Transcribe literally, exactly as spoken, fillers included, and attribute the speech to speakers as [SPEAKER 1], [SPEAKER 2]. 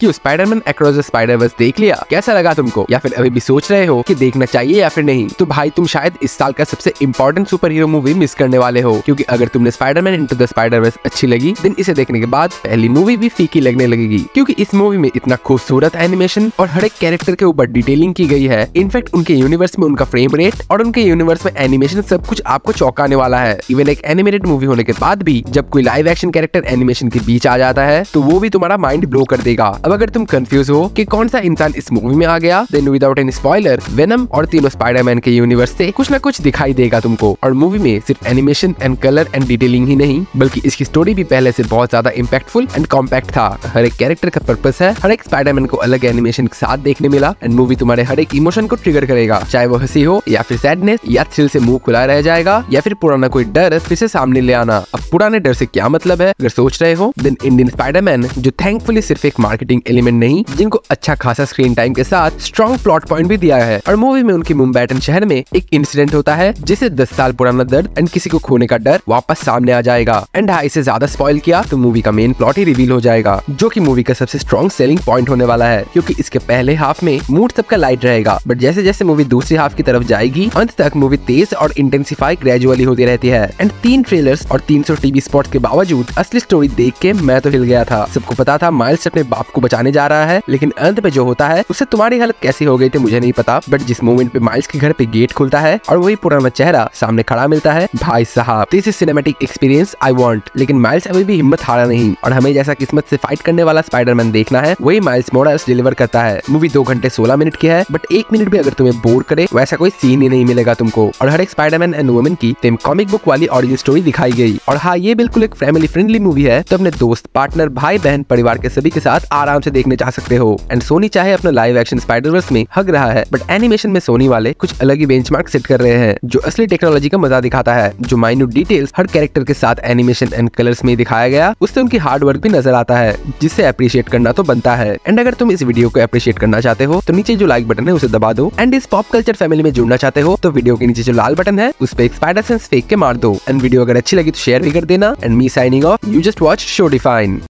[SPEAKER 1] कि Spiderman across the spider-verse देख लिया? कैसा लगा तुमको? या फिर अभी भी सोच रहे हो कि देखना चाहिए या फिर नहीं? तो भाई तुम शायद इस साल का सबसे important super hero movie miss करने वाले हो, क्योंकि अगर तुमने स्पाइडरमैन इनटू द स्पाइडर-वर्स अच्छी लगी, देन इसे देखने के बाद पहली मूवी भी फीकी लगने लगेगी, क्योंकि इस मूवी में इतना खूबसूरत एनिमेशन और हर एक कैरेक्टर के ऊपर डिटेलिंग की गई है। इनफैक्ट उनके यूनिवर्स में उनका फ्रेम रेट और उनके यूनिवर्स में एनिमेशन सब कुछ आपको चौंकाने वाला है। इवन एक एनिमेटेड मूवी होने के बाद भी जब कोई लाइव एक्शन कैरेक्टर एनिमेशन के बीच आ जाता है तो वो भी तुम्हारा माइंड ब्लो कर देगा। अब अगर तुम कंफ्यूज हो कि कौन सा इंसान इस मूवी में आ गया, then without any spoiler Venom और तीनों स्पाइडरमैन के यूनिवर्स से कुछ ना कुछ दिखाई देगा तुमको। और मूवी में सिर्फ animation and colour and detailing ही नहीं, बल्कि इसकी स्टोरी भी पहले से बहुत ज्यादा इम्पैक्टफुल एंड कॉम्पैक्ट था। हर एक कैरेक्टर का पर्पस है, हर एक स्पाइडरमैन को अलग एनिमेशन के साथ देखने मिला एंड मूवी तुम्हारे हर एक इमोशन को ट्रिगर करेगा, चाहे वो हंसी हो या फिर सैडनेस या थ्रिल से मुंह खुला रह जाएगा या फिर पुराना कोई डर फिर से सामने ले आना। अब पुराने डर से क्या मतलब है अगर सोच रहे हो, देन इंडियन स्पाइडरमैन जो थैंकफुली सिर्फ एक मार्केटिंग एलिमेंट नहीं, जिनको अच्छा खासा स्क्रीन टाइम के साथ स्ट्रॉन्ग प्लॉट पॉइंट भी दिया है। और मूवी में उनकी मुंबैटन शहर में एक इंसिडेंट होता है जिसे दस साल पुराना दर्द एंड किसी को खोने का डर वापस सामने आ जाएगा। एंड हाँ, इसे ज्यादा स्पॉइल किया तो मूवी का मेन प्लॉट ही रिवील हो जाएगा, जो कि मूवी का सबसे स्ट्रॉन्ग सेलिंग पॉइंट होने वाला है, क्योंकि इसके पहले हाफ में मूड सबका लाइट रहेगा, बट जैसे जैसे मूवी दूसरी हाफ की तरफ जाएगी अंत तक मूवी तेज और इंटेंसिफाई ग्रेजुअली होती रहती है। एंड तीन ट्रेलर्स और तीन सौ टीवी स्पॉट्स के बावजूद असली स्टोरी देख के मैं तो हिल गया था। सबको पता था माइल्स अपने बाप को बचाने जा रहा है, लेकिन अंत में जो होता है उससे तुम्हारी हालत कैसी हो गई थी मुझे नहीं पता, बट जिस मोमेंट पे माइल्स के घर पे गेट खुलता है और वही पुराना चेहरा सामने खड़ा मिलता है, भाई साहब this is cinematic experience I want. लेकिन माइल्स अभी भी हिम्मत हारा नहीं और हमें जैसा किस्मत से फाइट करने वाला स्पाइडरमैन देखना है, वही माइल्स मोरालेस डिलीवर करता है। मूवी दो घंटे सोलह मिनट की है, बट एक मिनट भी अगर तुम्हें बोर करे वैसा कोई सीन ही नहीं मिलेगा तुमको। और हर एक स्पाइडरमैन एंड वुमेन की सेम कॉमिक बुक वाली ऑरिजिन स्टोरी दिखाई गई। और हाँ, ये बिल्कुल एक फैमिली फ्रेंडली मूवी है, तो अपने दोस्त, पार्टनर, भाई बहन, परिवार के सभी के साथ आराम से देखने जा सकते हो। एंड सोनी चाहे अपना लाइव एक्शन स्पाइडरवर्स में हग रहा है, बट एनिमेशन में सोनी वाले कुछ अलग ही बेंचमार्क सेट कर रहे हैं, जो असली टेक्नोलॉजी का मजा दिखाता है। जो माइन्यूट डिटेल्स हर कैरेक्टर के साथ एनिमेशन एंड कलर्स में दिखाया गया, उससे उनकी हार्ड वर्क भी नजर आता है, जिससे अप्रिशिएट करना तो बनता है। एंड अगर तुम इस वीडियो को अप्रिशिएट करना चाहते हो तो नीचे जो लाइक बटन है उसे दबा दो। एंड इस पॉप कल्चर फैमिली में जुड़ना चाहते हो तो वीडियो के नीचे जो लाल बटन है उस पे एक स्पाइडर सेंस फेंक के मार दो। एंड वीडियो अगर अच्छी लगी तो शेयर भी कर देना। And me signing off, you just watch show define.